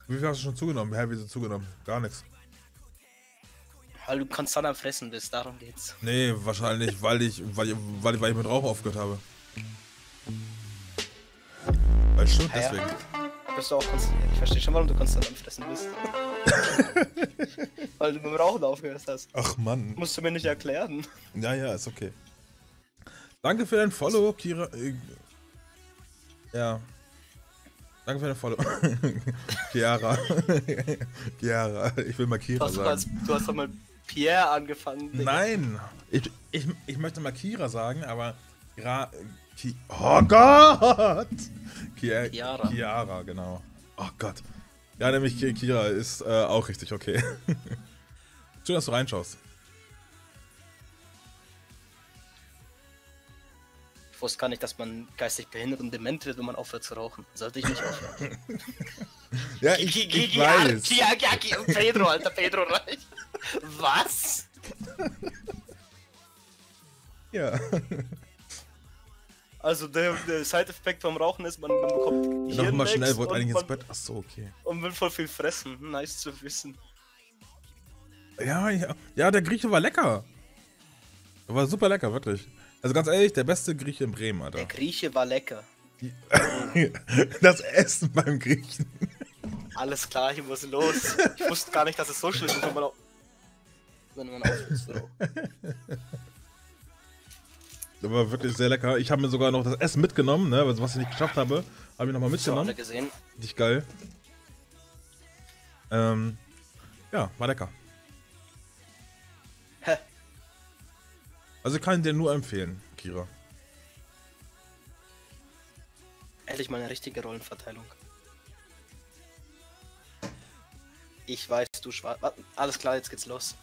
Wie viel hast du schon zugenommen? Hä, wieso zugenommen? Gar nichts. Weil du konstant am Fressen bist, darum geht's. Nee, wahrscheinlich, weil ich mit Rauchen aufgehört habe. Weil stimmt, Ja, deswegen. bist du auch konstant. Ich verstehe schon, warum du konstant am Fressen bist. Weil du mit dem Rauchen aufgehört hast. Ach Mann. Musst du mir nicht erklären. Ja, ist okay. Danke für dein Follow, Kira. Ja. Danke für dein Follow. Chiara. Chiara. Ich will mal Kira sagen. Du hast doch mal Pierre angefangen. Digga. Nein. Ich möchte mal Kira sagen, aber oh Gott! Chiara. Chiara, genau. Oh Gott. Ja, nämlich Kira ist auch richtig okay. Schön, dass du reinschaust. Ich wusste gar nicht, dass man geistig behindert und dement wird, wenn man aufhört zu rauchen. Sollte ich nicht aufhören. Ja, ich weiß. Pedro, Alter, Pedro reicht. Was? Ja. Also der Side-Effekt vom Rauchen ist, man bekommt Nochmal schnell, Hirnwächs wollte eigentlich und ins Bett. Achso, okay. und will voll viel fressen. Nice zu wissen. Ja, der Grieche war lecker. Der war super lecker, wirklich. Also ganz ehrlich, der beste Grieche in Bremen, Alter. Der Grieche war lecker. Das Essen beim Griechen. Alles klar, ich muss los. Ich wusste gar nicht, dass es so schlimm ist, wenn man aufhört zu rauchen. Der war wirklich sehr lecker. Ich habe mir sogar noch das Essen mitgenommen, ne? Was ich nicht geschafft habe, habe ich nochmal mitgenommen. Alle gesehen. Richtig geil. Ja, war lecker. Hä? Also ich kann dir nur empfehlen, Kira. Endlich mal eine richtige Rollenverteilung. Ich weiß, du schwarz. Alles klar, jetzt geht's los.